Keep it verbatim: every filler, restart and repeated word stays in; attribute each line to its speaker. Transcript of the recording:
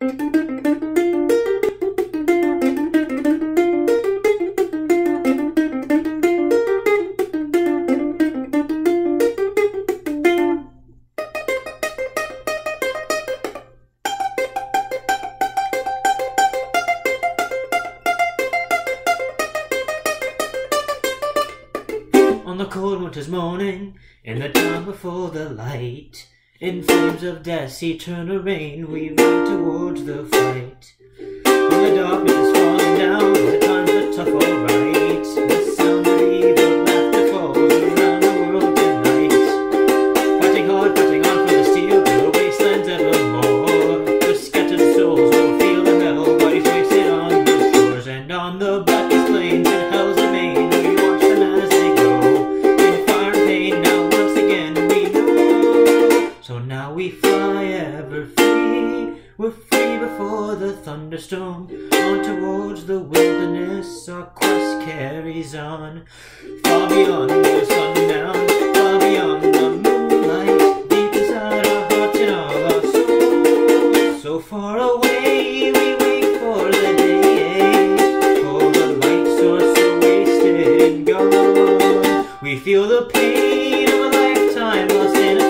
Speaker 1: On the cold winter's morning, in the dawn before the light, in flames of death's eternal rain, we run towards the fight. When the darkness is falling down, the times are tough, alright. The sound of evil laughter falls around the world tonight. Fighting hard, fighting on for the steel, the wastelands evermore. The scattered souls will feel the hell, bodies wasted on the shores, and on the blackest plains in hell's domain, we watch them as they go. So now we fly ever free, we're free before the thunderstorm. On towards the wilderness, our quest carries on. Far beyond the sundown, far beyond the moonlight, deep inside our hearts and all our souls. So far away, we wait for the day, for the light source so wasted and gone. We feel the pain of a lifetime lost in a